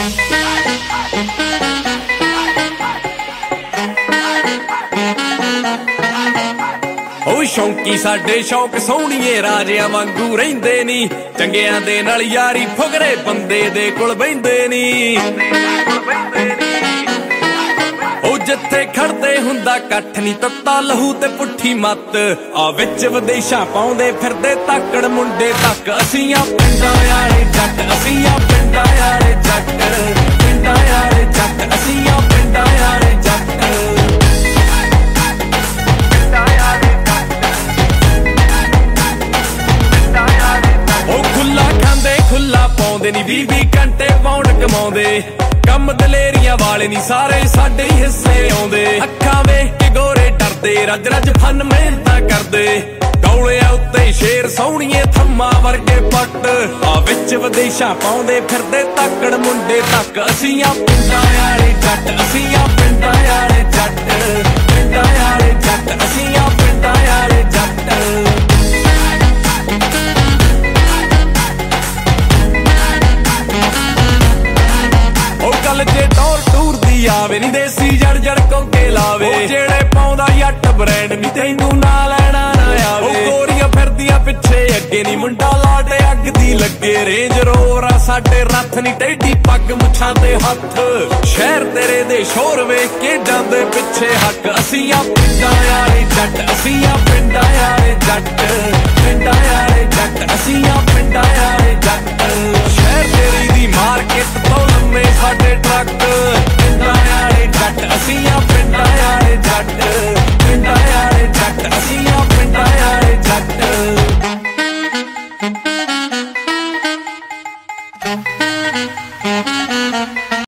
शौकी साडे शौक सोहणीए राजियां वांगू रहिंदे नी, चंगियां दे नाल यारी फुगरे बंदे दे कोल बहिंदे नी। ओ जिथे खड़दे हुंदा कट्ठ नी तत्ता लहू ते पुट्ठी मत, आ विच विदेशां पाउंदे फिरदे ताकड़ मुंडे तक। असीं आ पिंडां आले जट, असीं आ पिंडां आले जट, पिंडां आले जट, असीं आ पिंडां आले जट। नी 20 घंटे पाउंड कमाउंदे, कम दलेरियां वाले नी सारे साडे हिस्से आउंदे। अखां वेख के गोरे डरदे, रज रज फन मेहनतां करदे, कौलियां उत्ते शेर सोहणीए थम्मा वर्गे पट। आ विच विदेशां पाउंदे फिरदे ताकड़ मुंडे तक। असीं आ पिंडां आले जट, असीं आ पिंडां आले जट, पिंडां आले जट, असीं आ पिंडां आले जट। जे टोर टूर दी आवे नी देसी जड़ जड़ कोके लावे, जेड़े पाउंदा जट ब्रांड नी तैनू ना लेना ना आवे। गोरियां फिरदियां पिछे अगे नी मुंडा लाटे अग दी लगे, रेंज रोवर आ साडे रथ नी टेढ़ी पग मुछां ते हथ। शहर तेरे दे शोर वेख के जांदे पिछे हक। असीं आ पिंडां आले जट, असीं आ पिंडां आले जट, पिंडां आले जट, असीं आ पिंडां आले जट। शहर तेरी दी मार्केट तो लम्मे साडे ट्रक, पिंडां आले जट, असीं आ पिंडां आले जट, पिंडां आले जट, असीं आ पिंडां आले जट।